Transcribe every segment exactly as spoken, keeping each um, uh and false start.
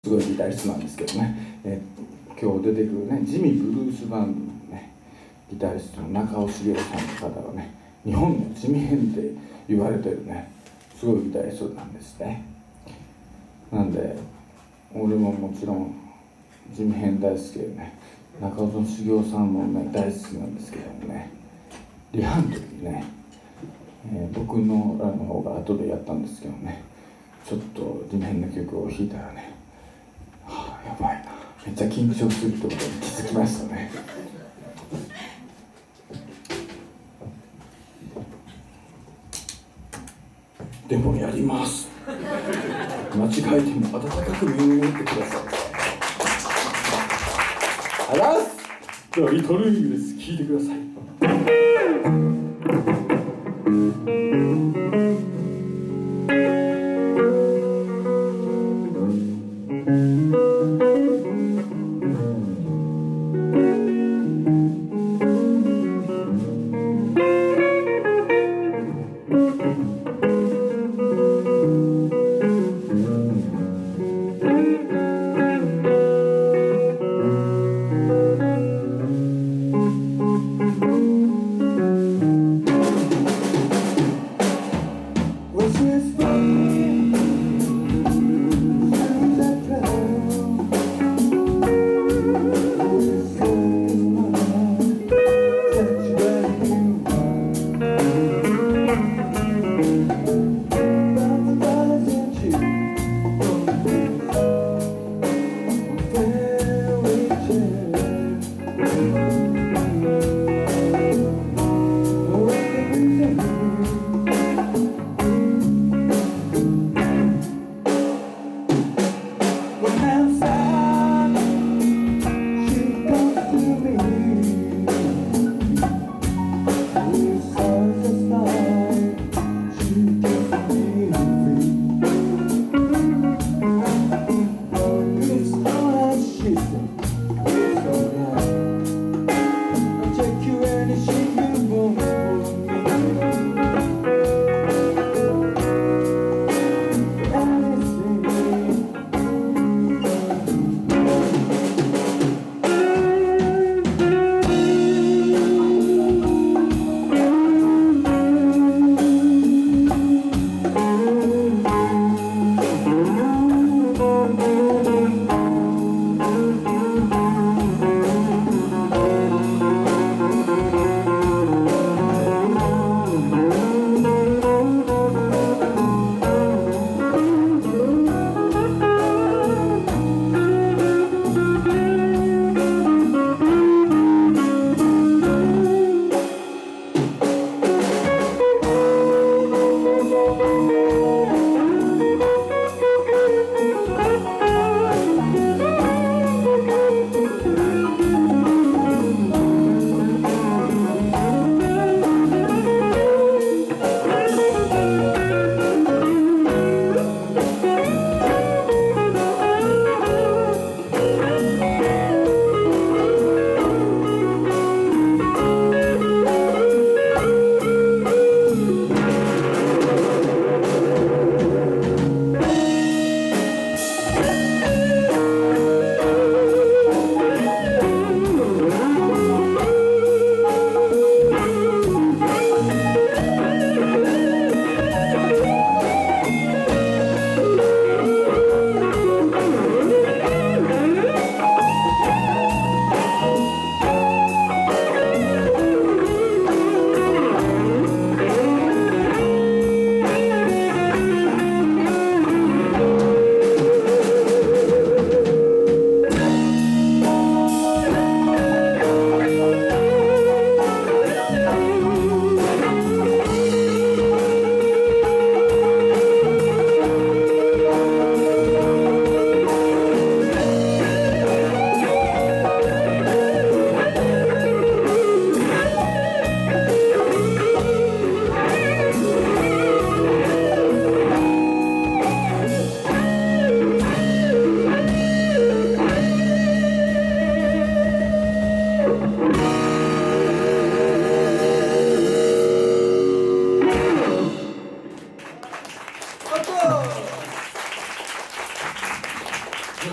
すごいギタリストなんですけどね、えー、今日出てくるねジミーブルースバンドのねギタリストの中尾茂雄さんの方はね、日本のジミヘンって言われてるねすごいギタリストなんですね。なんで俺ももちろんジミヘン大好きでね、中尾茂雄さんもね大好きなんですけどもね、リハの時にね、えー、僕のらの方が後でやったんですけどね、ちょっとジミヘンの曲を弾いたらね、はあ、やばいな、めっちゃ緊張するってことに気づきましたね。でもやります。間違えても温かく見守ってください。あらす。ではリトルイーグルス聴いてください。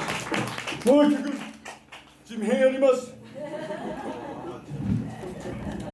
もう一曲地味編やります。